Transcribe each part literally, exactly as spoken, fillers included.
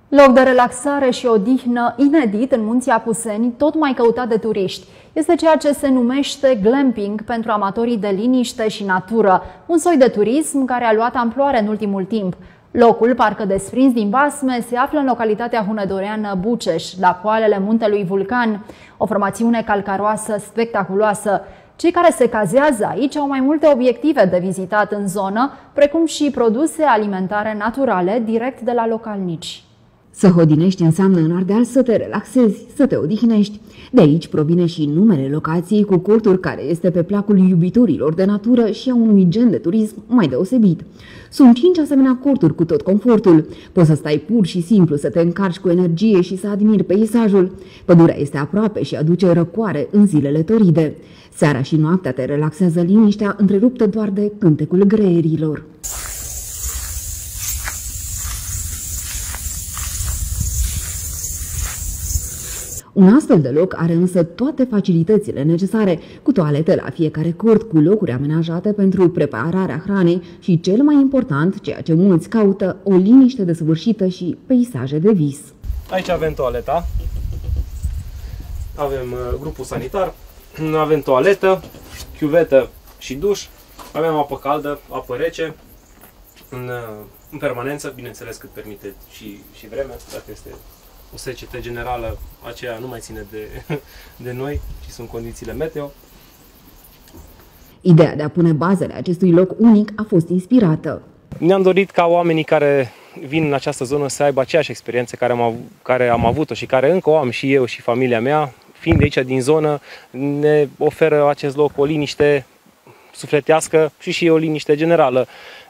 Loc de relaxare și odihnă inedit în Munții Apuseni, tot mai căutat de turiști. Este ceea ce se numește glamping pentru amatorii de liniște și natură, un soi de turism care a luat amploare în ultimul timp. Locul, parcă desprins din basme, se află în localitatea hunedoreană Buceș, la poalele muntelui Vulcan, o formațiune calcaroasă spectaculoasă. Cei care se cazează aici au mai multe obiective de vizitat în zonă, precum și produse alimentare naturale direct de la localnici. Să hodinești înseamnă în Ardeal să te relaxezi, să te odihnești. De aici provine și numele locației, cu corturi care este pe placul iubitorilor de natură și a unui gen de turism mai deosebit. Sunt cinci asemenea corturi cu tot confortul. Poți să stai pur și simplu, să te încarci cu energie și să admiri peisajul. Pădurea este aproape și aduce răcoare în zilele toride. Seara și noaptea te relaxează liniștea, întreruptă doar de cântecul greierilor. Un astfel de loc are însă toate facilitățile necesare, cu toalete la fiecare cort, cu locuri amenajate pentru prepararea hranei și, cel mai important, ceea ce mulți caută, o liniște desăvârșită și peisaje de vis. Aici avem toaleta, avem grupul sanitar, avem toaletă, chiuvetă și duș, avem apă caldă, apă rece, în, în permanență, bineînțeles cât permite și, și vremea, dacă este o secetă generală, aceea nu mai ține de, de noi, ci sunt condițiile meteo. Ideea de a pune bazele acestui loc unic a fost inspirată. Ne-am dorit ca oamenii care vin în această zonă să aibă aceeași experiență care am, av- care am avut-o și care încă o am și eu și familia mea. Fiind de aici din zonă, ne oferă acest loc o liniște sufletească și și o liniște generală,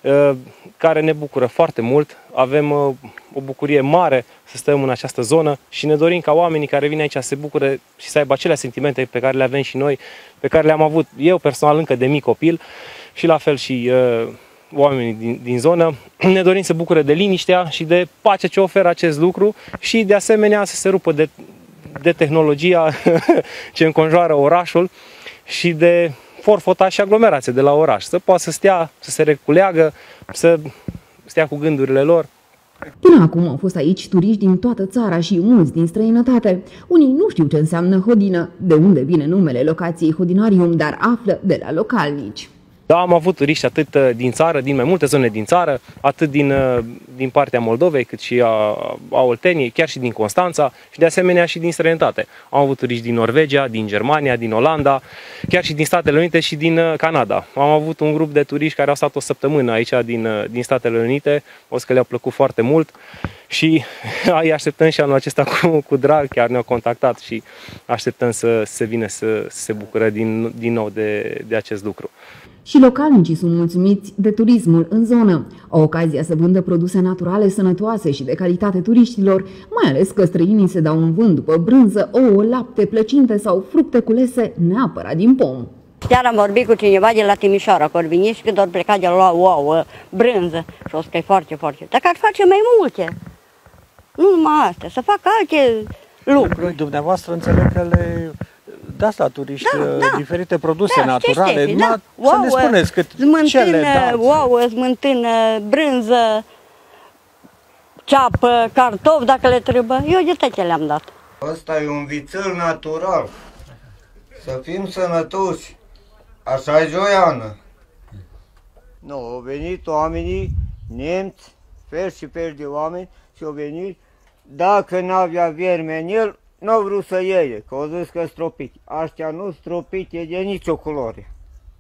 care ne bucură foarte mult. Avem o bucurie mare să stăm în această zonă și ne dorim ca oamenii care vin aici să se bucure și să aibă acele sentimente pe care le avem și noi, pe care le-am avut eu personal încă de mic copil și la fel și uh, oamenii din, din zonă. Ne dorim să bucure de liniștea și de pacea ce oferă acest lucru și de asemenea să se rupă de, de tehnologia ce înconjoară orașul și de forfota și aglomerație de la oraș, să poată să stea, să se reculeagă, să stea cu gândurile lor. Până acum au fost aici turiști din toată țara și mulți din străinătate. Unii nu știu ce înseamnă hodină, de unde vine numele locației Hodinarium, dar află de la localnici. Da, am avut turiști atât din țară, din mai multe zone din țară, atât din, din partea Moldovei, cât și a, a Olteniei, chiar și din Constanța și de asemenea și din străinătate. Am avut turiști din Norvegia, din Germania, din Olanda, chiar și din Statele Unite și din Canada. Am avut un grup de turiști care au stat o săptămână aici din, din Statele Unite, o să că le-a plăcut foarte mult și îi așteptăm și anul acesta cu, cu drag, chiar ne-au contactat și așteptăm să, să se vină să, să se bucure din, din nou de, de acest lucru. Și localnicii sunt mulțumiți de turismul în zonă. O ocazie să vândă produse naturale, sănătoase și de calitate turiștilor, mai ales că străinii se dau în vânt după brânză, ouă, lapte, plăcinte sau fructe culese neapărat din pom. Chiar am vorbit cu cineva de la Timișoara, că veni și când ori pleca de la ouă, brânză, și o să că e foarte, foarte. Dacă ar face mai multe, nu numai astea, să facă alte lucruri. Dumneavoastră înțeleg că le dați la turiști da, da. diferite produse da, naturale. Știi, da. Să ouă, ne spuneți cât ce le dați. Ouă, smântână, brânză, ceapă, cartofi dacă le trebuie. Eu de toate le-am dat. Asta e un vițel natural. Să fim sănătoși. Așa e Joiană. Nu, au venit oamenii nemți, fel și fel de oameni și au venit. Dacă n-avea vierme în el, n-au vrut să iei, că au zis că stropit. Aștia nu stropite de nicio culoare.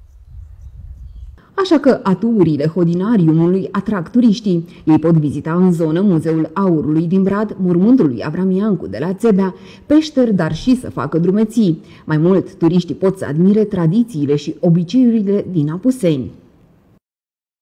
Așa că atuurile Hodinariumului atrag turiștii. Ei pot vizita în zonă Muzeul Aurului din Brad, mormântul lui Avram Iancu de la Țebea, peșteri, dar și să facă drumeții. Mai mult, turiștii pot să admire tradițiile și obiceiurile din Apuseni.